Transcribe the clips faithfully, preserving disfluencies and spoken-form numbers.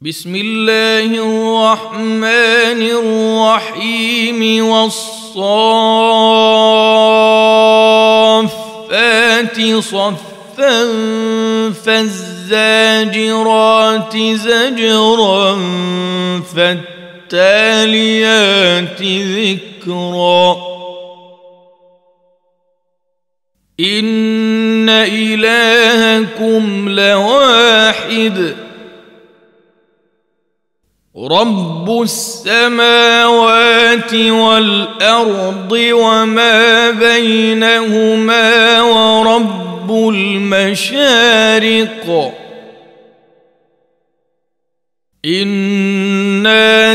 بسم الله الرحمن الرحيم والصافات صفا فالزاجرات زجرا فالتاليات ذكرا إن إلهكم لواحد رب السماوات والأرض وما بينهما ورب المشارق إنا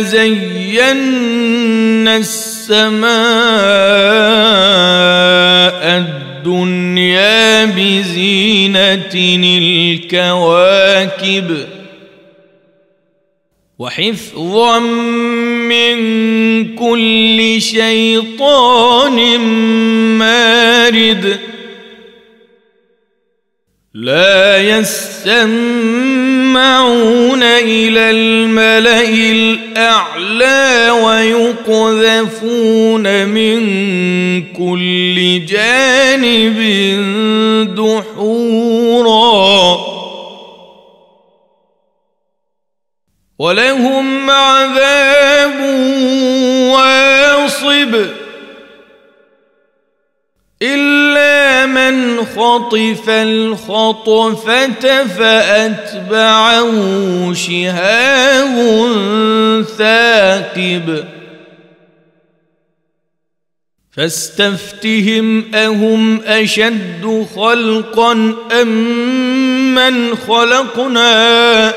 زينا السماء الدنيا بزينة الكواكب وحفظا من كل شيطان مارد لا يسمعون إلى الملأ الأعلى ويقذفون من كل جانب دحورا ولهم عذاب واصب إلا من خطف الخطفة فأتبعه شهاب ثاقب فاستفتهم أهم أشد خلقا أم من خلقنا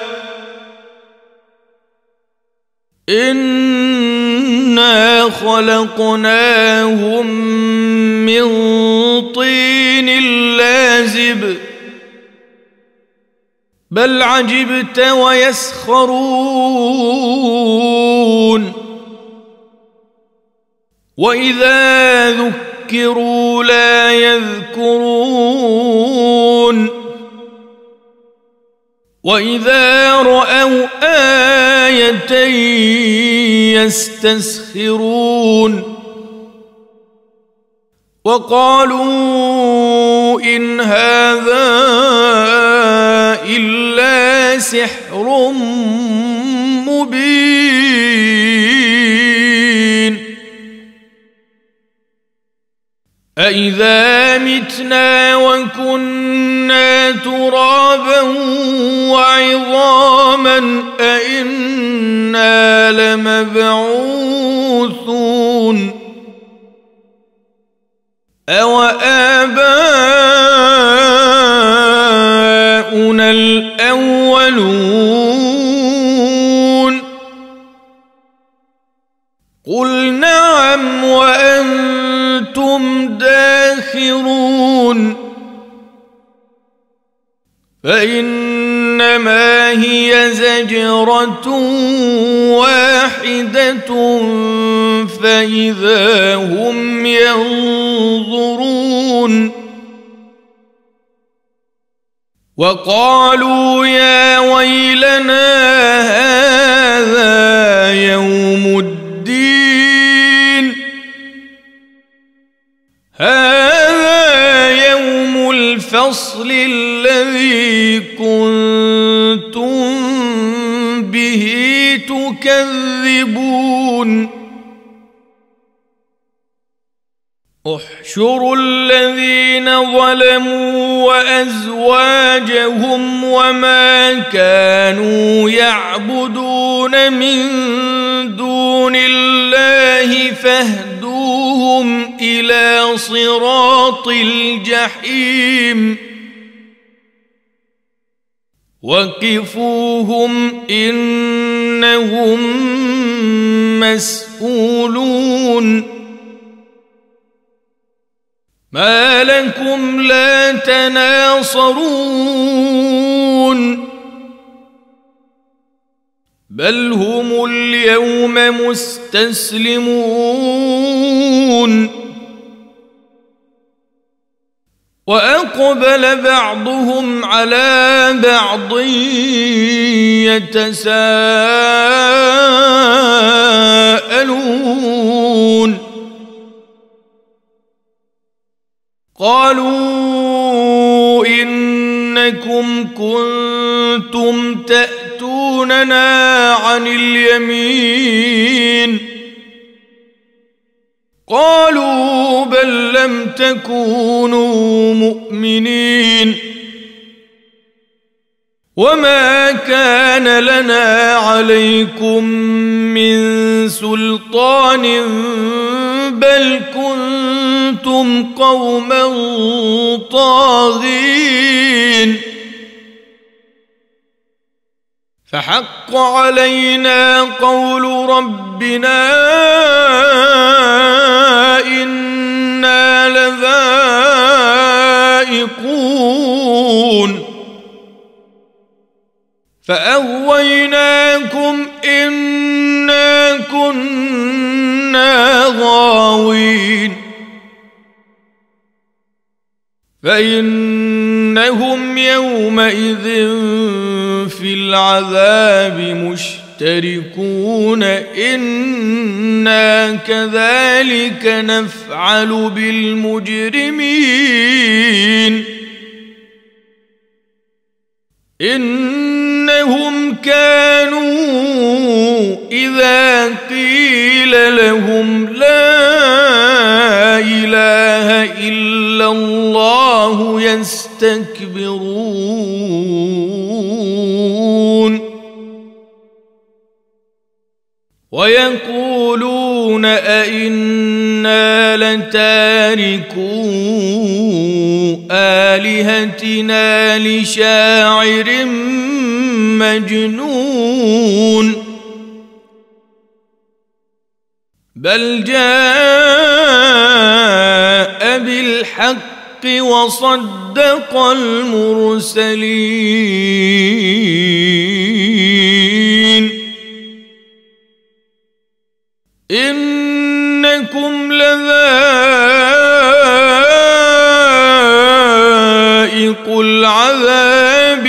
إنا خلقناهم من طين لازب بل عجبت ويسخرون وإذا ذكروا لا يذكرون وإذا رأوا آية يستسخرون وقالوا إن هذا إلا سحر مبين أإذا متنا وكنا ترابا وعظاما أإنا لمبعوثون أوآباؤنا الأولون قل نعم وأنتم داخرون فإنما هي زجرة واحدة فإذا هم ينظرون وقالوا يا ويلنا هذا يوم الدين هذا يوم الفصل الذي كنتم به تكذبون احشروا الذين ظلموا وأزواجهم وما كانوا يعبدون من دون الله فاهدوهم إلى صراط الجحيم وقفوهم إنهم مسؤولون ما لكم لا تناصرون بل هم اليوم مستسلمون وأقبل بعضهم على بعض يتساءلون قالوا إنكم كنتم تأتوننا عن اليمين قالوا بل لم تكونوا مؤمنين وما كان لنا عليكم من سلطان بل كنتم قوما طاغين فحق علينا قول ربنا إنا لذائقون فأغويناكم إنا كنا غاوين فإنهم يومئذ في العذاب مشتركون إنا كذلك نفعل بالمجرمين إنهم كانوا إذا قيل لهم لا إله إلا الله يستكبرون ويقولون أئنا لتاركو آلهتنا لشاعر مجنون بل جاء بالحق وصدق المرسلين إنكم لذائق العذاب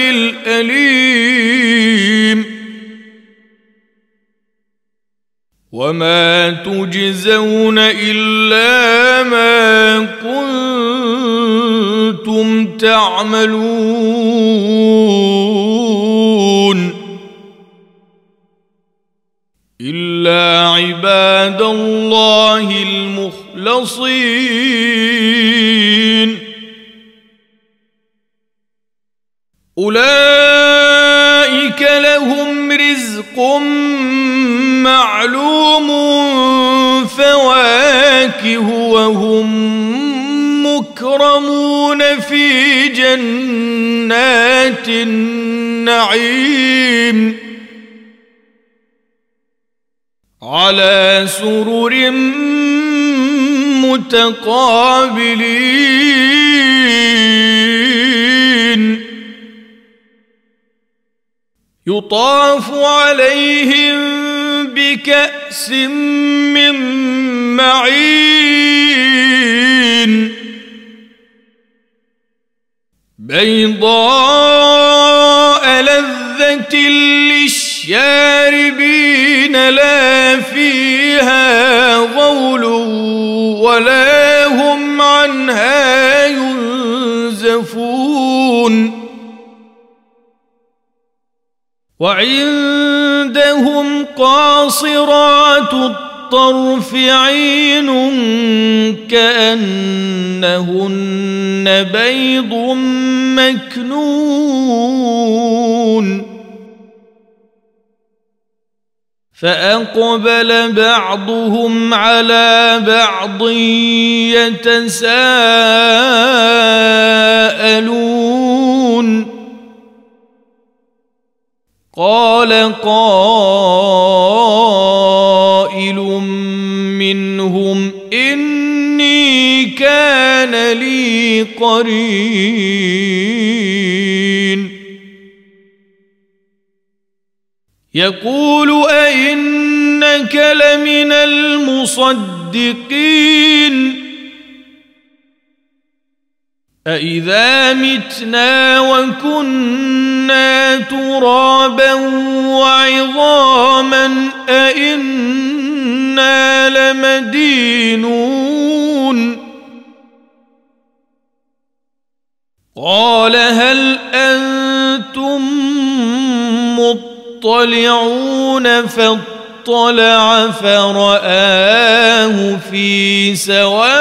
الأليم وما تجزون إلا ما كنتم تعملون إلا عباد الله المخلصين أولئك لهم رزق معلوم فواكه وهم مكرمون في جنات النعيم على سرر متقابلين يطاف عليهم بكأس من معين بيضاء لذة للشاربين لا فيها غول ولا هم عنها ينزفون وعندهم قاصرات الطرف عين كأنهن بيض مكنون فأقبل بعضهم على بعض يتساءلون قال قائل منهم إني كان لي قرين يقول أئنك لمن المصدقين أإذا متنا وكنا ترابا وعظاما أإنا لمدينون قال هل أنتم مطلعون فاطلع فرآه في سواء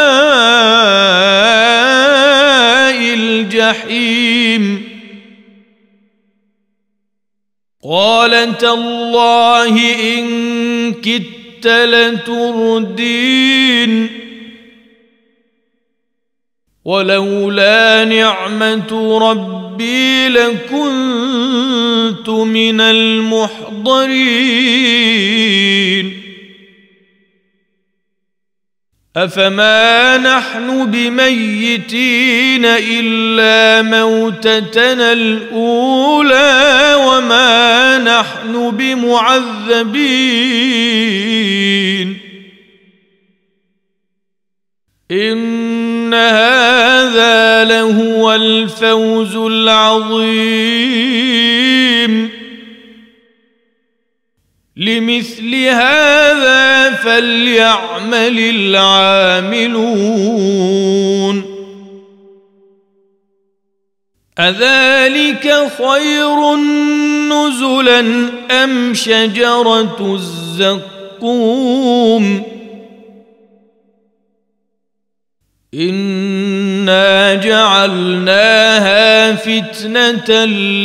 الجحيم قال تالله إن كدت لتردين ولولا نعمة ربي لكنت من المحضرين أفما نحن بميتين إلا موتتنا الأولى وما نحن بمعذبين إن هذا لهو الفوز العظيم لمثل هذا فليعمل العاملون أذلك خير نزلا أم شجرة الزقوم إنا جعلناها فتنة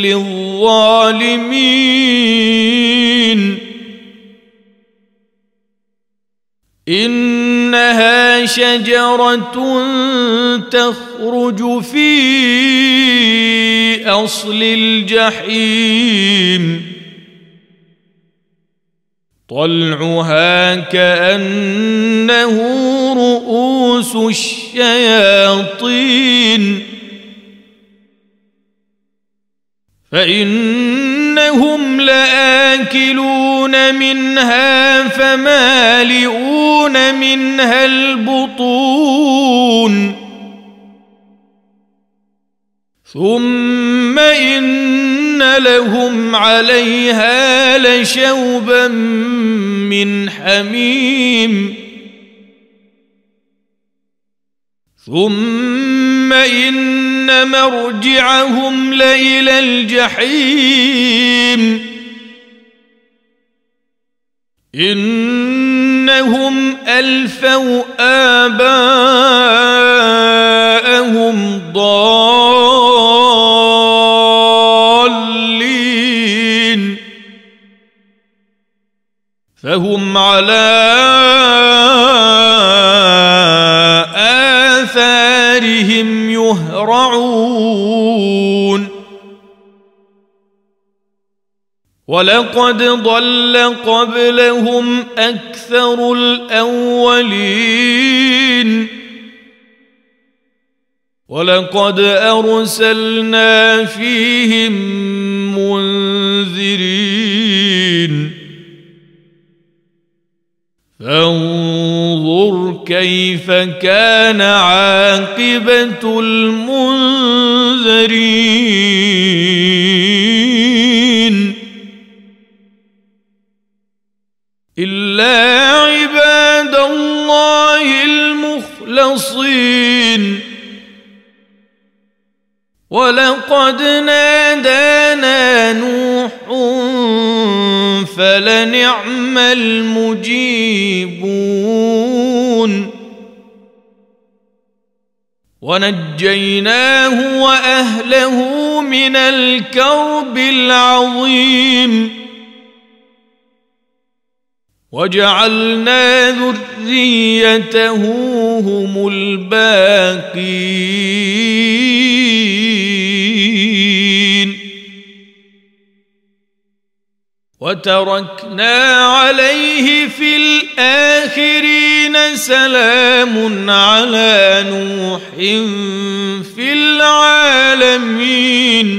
للظالمين إنها شجرة تخرج في أصل الجحيم طلعها كأنه رؤوس الشياطين فإنهم لآكلون منها فمالئون منها البطون ثم إن لهم عليها لشوبا من حميم ثم إن مرجعهم لإلى الجحيم إنهم ألفوا آباءهم ضالين فهم على آثارهم يهرعون ولقد ضل قبلهم أكثر الأولين ولقد أرسلنا فيهم منذرين فانظر كيف كان عاقبة المنذرين إلا عباد الله المخلصين ولقد نادانا نوح فلنعم المجيبون ونجيناه وأهله من الكرب العظيم وجعلنا ذريته هم الباقين وتركنا عليه في الآخرين سلام على نوح في العالمين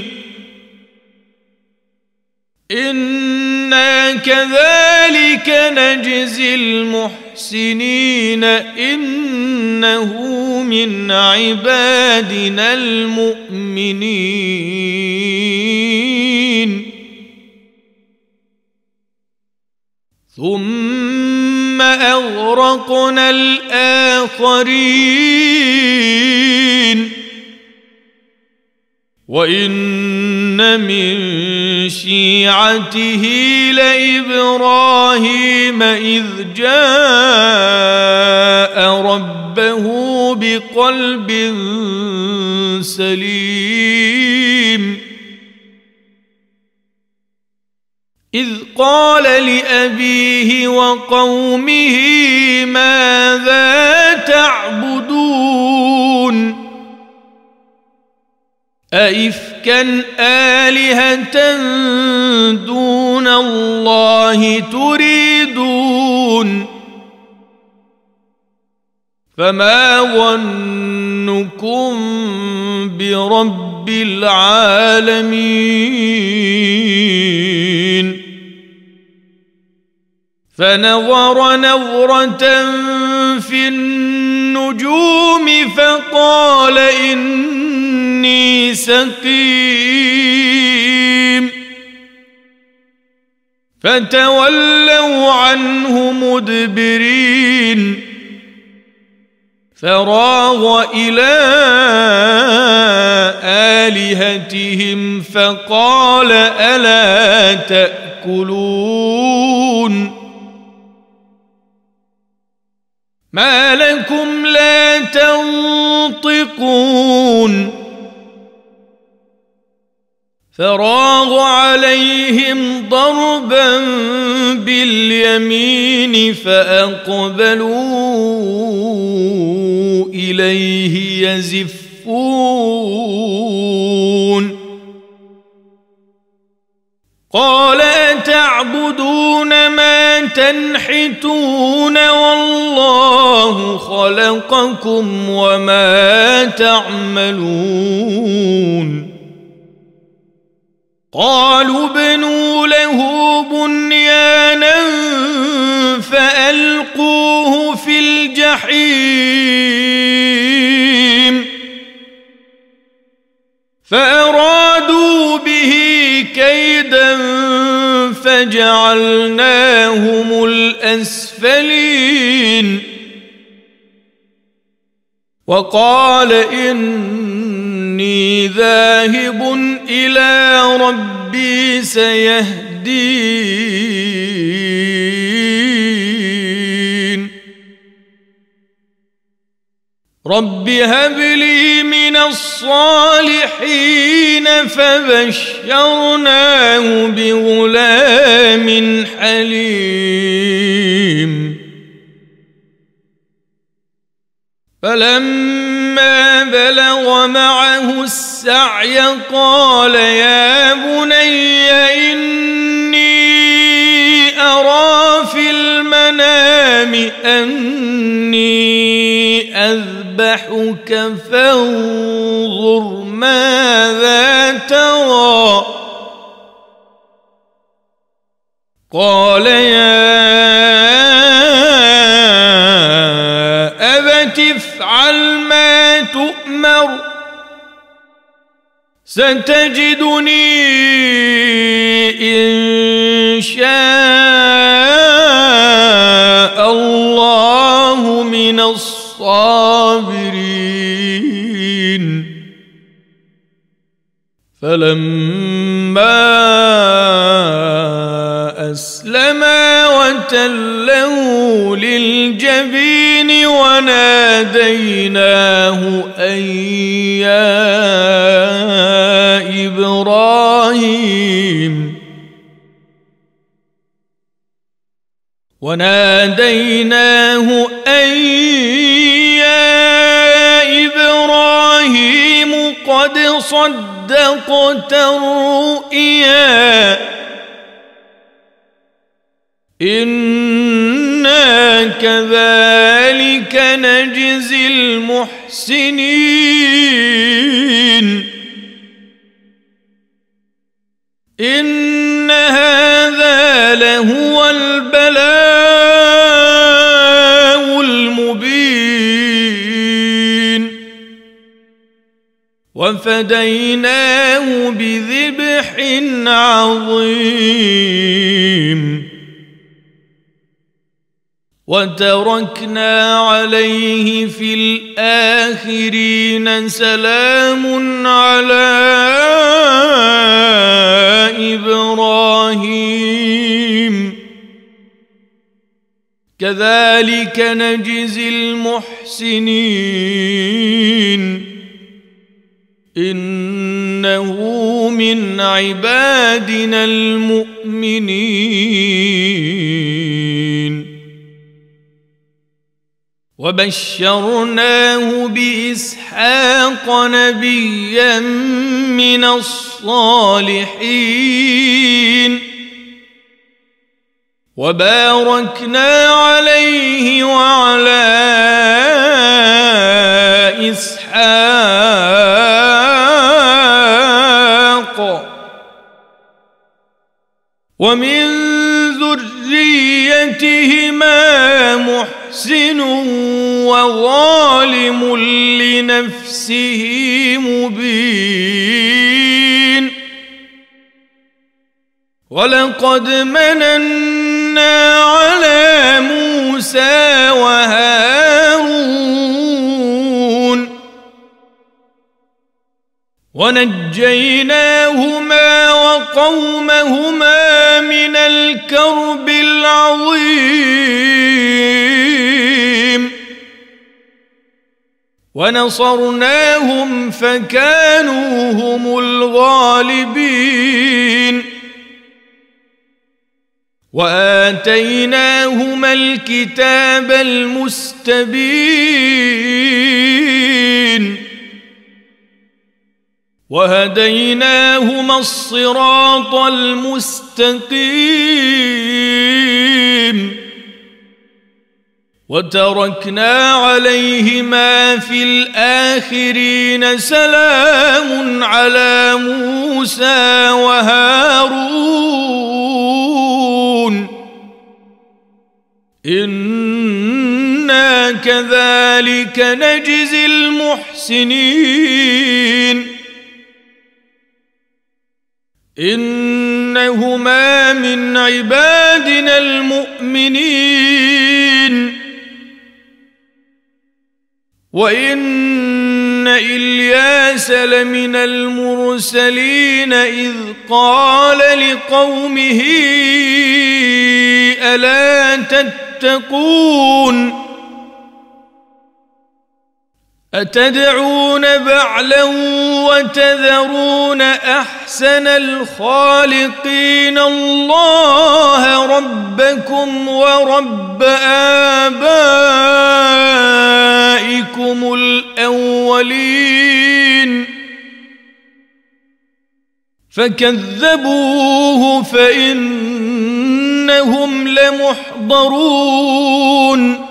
إنا كذلك نجزي المحسنين المحسنين إنه من عبادنا المؤمنين ثم أغرقنا الآخرين وإن من شيعته لإبراهيم إذ جاء ربه بقلب سليم إذ قال لأبيه وقومه ماذا تعبدون أئفكا آلهة دون الله تريدون فما ظنكم برب العالمين فنظر نظرة في النجوم فقال إني سقيم فتولوا عنه مدبرين فراغ إلى آلهتهم فقال ألا تأكلون ما لكم لا تنطقون فراغ عليهم ضربا باليمين فأقبلوا إليه يزفون قال أتعبدون ما تنحتون والله خلقكم وما تعملون قالوا ابنوا له بنيانا فألقوه في الجحيم فأرادوا به كيدا فجعلناهم الأسفلين وقال إني ذاهب إلى ربي سيهدين رب هب لي من الصالحين فبشرناه بغلام حليم فلما بلغ معه السعي قال يا بني إني أرى في المنام أني أذبحك فانظر ماذا ترى قال يا أبت افعل ما تؤمر ستجدني إن شاء الله من الصابرين فلما أسلما وتله للجبين وناديناه أن يا إبراهيم وناديناه أن يا إبراهيم قد صدقت الرؤيا إنا كذلك نجزي المحسنين إن هذا لهو البلاء وفديناه بذبح عظيم وتركنا عليه في الآخرين سلام على إبراهيم كذلك نجزي المحسنين إنه من عبادنا المؤمنين وبشرناه بإسحاق نبيا من الصالحين وباركنا عليه وعلى إسحاق ومن ذريتهما محسن وظالم لنفسه مبين ولقد مننا على موسى وهارون ونجيناهما وقومهما من الكرب العظيم ونصرناهم فكانوا هم الغالبين وآتيناهما الكتاب المستبين وهديناهما الصراط المستقيم وتركنا عليهما في الآخرين سلام على موسى وهارون إنا كذلك نجزي المحسنين إنهما من عبادنا المؤمنين وإن إلياس لمن المرسلين إذ قال لقومه ألا تتقون أتدعون بعلا وتذرون أحسن الخالقين الله ربكم ورب آبائكم الأولين فكذبوه فإنهم لمحضرون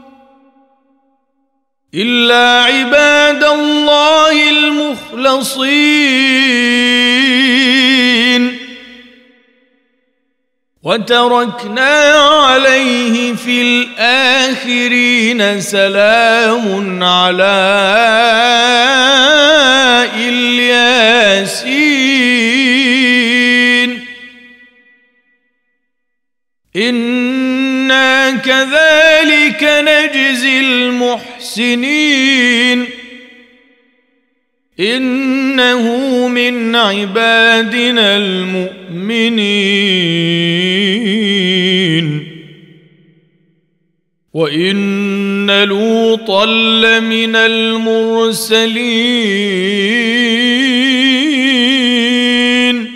إلا عباد الله المخلصين وتركنا عليه في الآخرين سلام على الياسين إنا كذلك نجزي المحسنين إنه من عبادنا المؤمنين وإن لوطا لمن المرسلين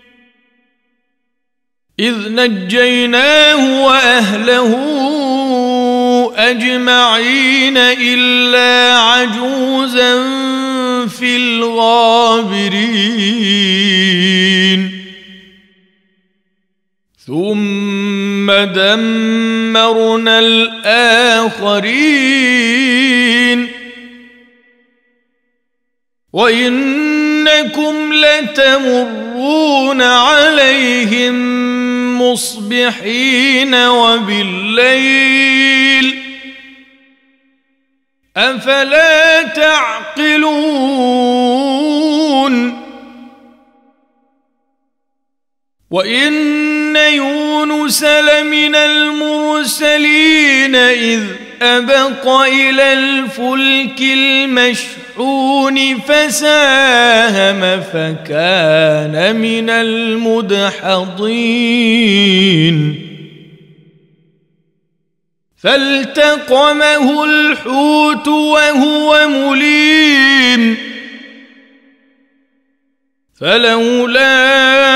إذ نجيناه وأهله أجمعين إلا عجوزا في الغابرين ثم دمرنا الآخرين وإنكم لتمرون عليهم مصبحين وبالليل أفلا تعقلون وإن يونس لمن المرسلين إذ أبق إلى الفلك المشحون فساهم فكان من المدحضين فالتقمه الحوت وهو مليم فلولا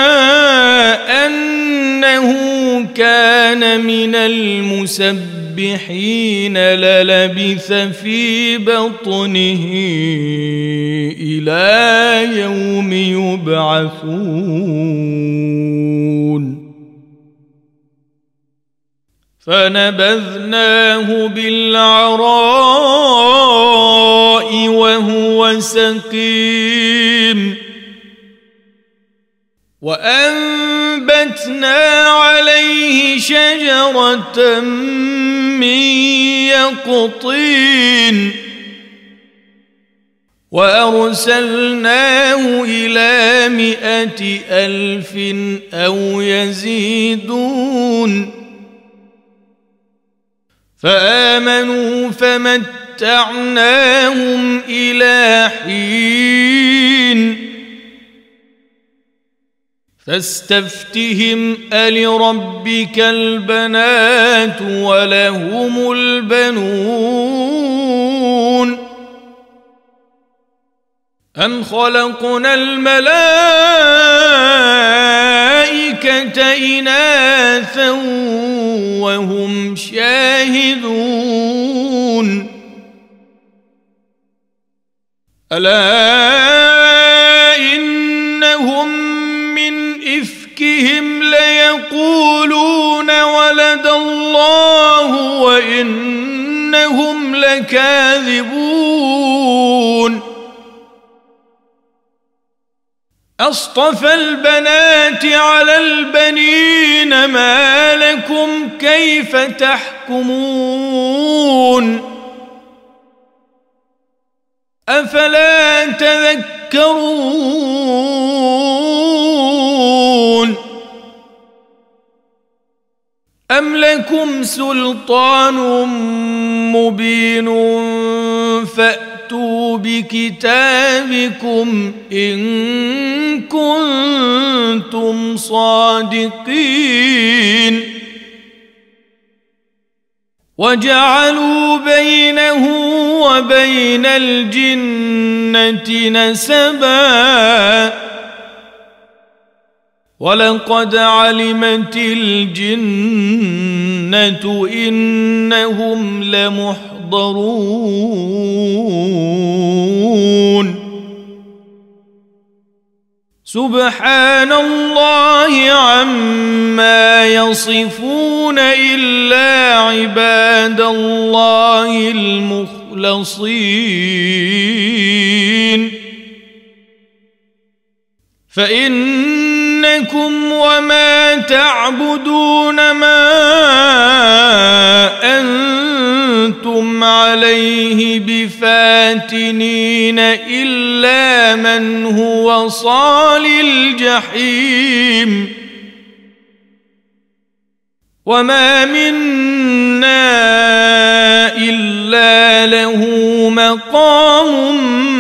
أنه كان من المسبحين للبث في بطنه إلى يوم يبعثون فنبذناه بالعراء وهو سقيم وأنبتنا عليه شجرة من يقطين وأرسلناه إلى مائة ألف أو يزيدون فآمنوا فمتعناهم إلى حين فاستفتهم ألربك البنات ولهم البنون أم خلقنا الملائكة إناثا وهم شاهدون ألا إنهم إفكهم ليقولون ولد الله وإنهم لكاذبون أصطفى البنات على البنين ما لكم كيف تحكمون أفلا تذكرون أم لكم سلطان مبين فأتوا بكتابكم إن كنتم صادقين وجعلوا بينه وبين الجنة نسبا ولقد علمت الجنة إنهم لمحضرون سبحان الله عما يصفون إلا عباد الله المخلصين فإنكم وما تعبدون ما أنتم عليه بفاتنين إلا من هو صال الجحيم وما منا إلا له مقام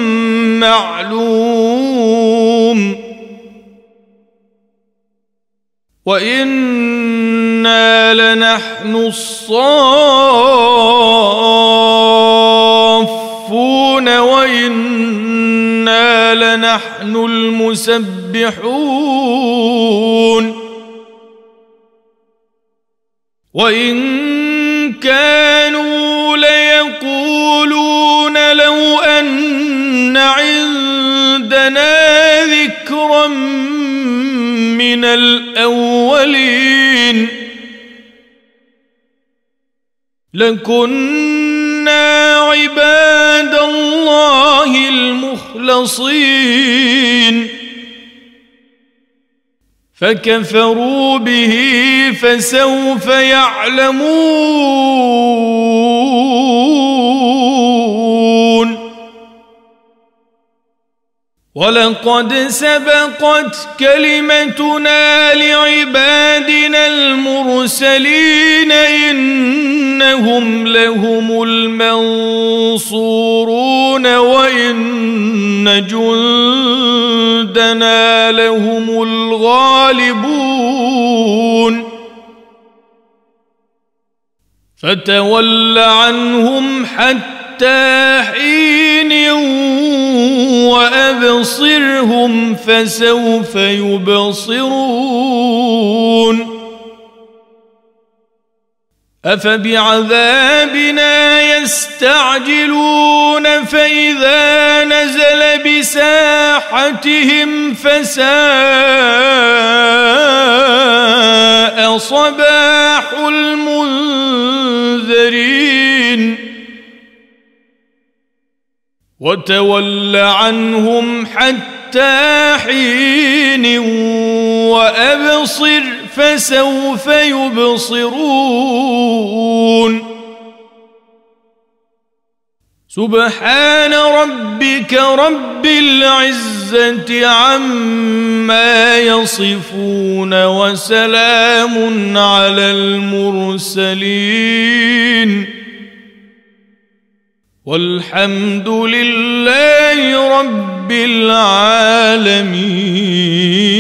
معلوم وإنا لنحن الصافون وإنا لنحن المسبحون وإن كانوا ليقولون لو أن عندنا ذكرا من الأولين لكنا عباد الله المخلصين فكفروا به فسوف يعلمون ولقد سبقت كلمتنا لعبادنا المرسلين إنهم لهم المنصورون وإن جندنا لهم الغالبون فتول عنهم حتى حين وأبصرهم فسوف يبصرون أفبعذابنا يستعجلون فإذا نزل بساحتهم فساء صباح المنذرين وتول عنهم حتى حين وأبصر فسوف يبصرون سبحان ربك رب العزة عما يصفون وسلام على المرسلين والحمد لله رب العالمين.